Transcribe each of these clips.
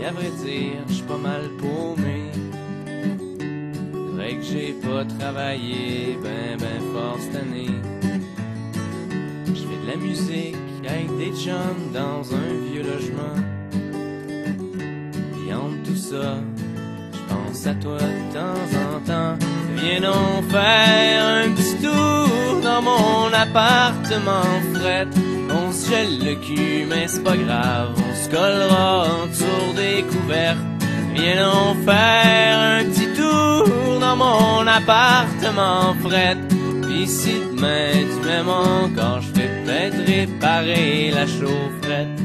à vrai dire, j'suis pas mal paumé. C'est vrai que j'ai pas travaillé ben fort cette année. J'fais de la musique avec des chums dans un vieux logement. Pis entre tout ça, j'pense à toi de temps en temps. Viens donc faire un petit tour dans mon appartement fret. On se gèle le cul, mais c'est pas grave, on se collera autour des couvertes. Viens donc faire un petit tour dans mon appartement fret. Pis si demain tu m'aimes encore, je vais peut-être réparer la chaufferette.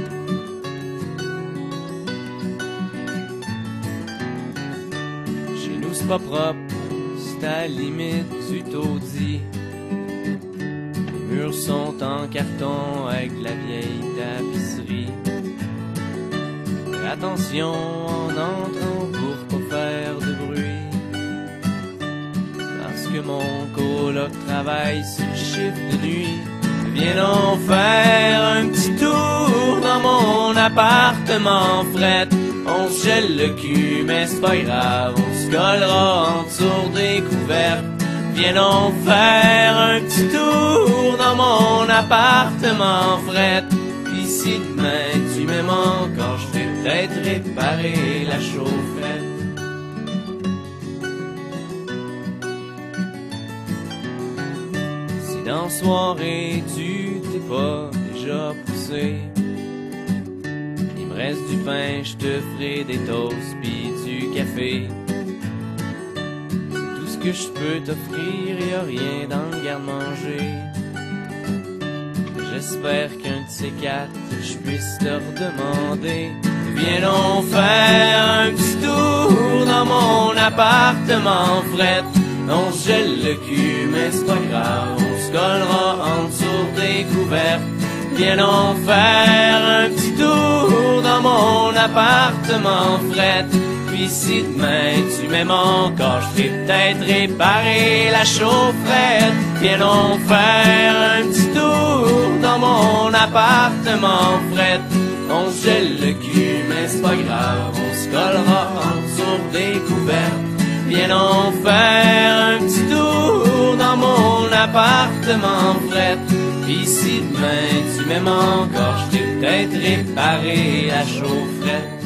Chez nous c'est pas propre, c'est à la limite du taudis. Les murs sont en carton avec de la vieille tapisserie. Fais attention en entrant pour pas faire de bruit, parce que mon coloc travaille sur le chiffre de nuit. Viens donc faire un petit tour dans mon appartement fret. On se gèle le cul, mais c'est pas grave, on se collera autour des couvertes. Viens donc faire un petit tour dans mon appartement fret. Pis si demain tu m'aimes encore, je vais peut-être réparer la chaufferette. Si dans soirée tu t'es pas déjà poussé, il me reste du pain, je te ferai des toasts pis du café. Que je peux t'offrir, y'a rien dans le garde-manger. J'espère qu'un de ces quatre, je puisse te redemander. Viens donc faire un petit tour dans mon appartement fret. On se gèle le cul, mais c'est pas grave, on se collera en dessous des couvertes. Viens donc faire un petit tour dans mon appartement fret. Pis si demain tu m'aimes encore, je vais peut-être réparer la chaufferette. Viens donc faire un petit tour dans mon appartement fret. On se gèle le cul, mais c'est pas grave, on se collera en dessous des couvertes. Viens donc faire un petit tour dans mon appartement fret. Pis si demain tu m'aimes encore, je vais peut-être réparer la chaufferette.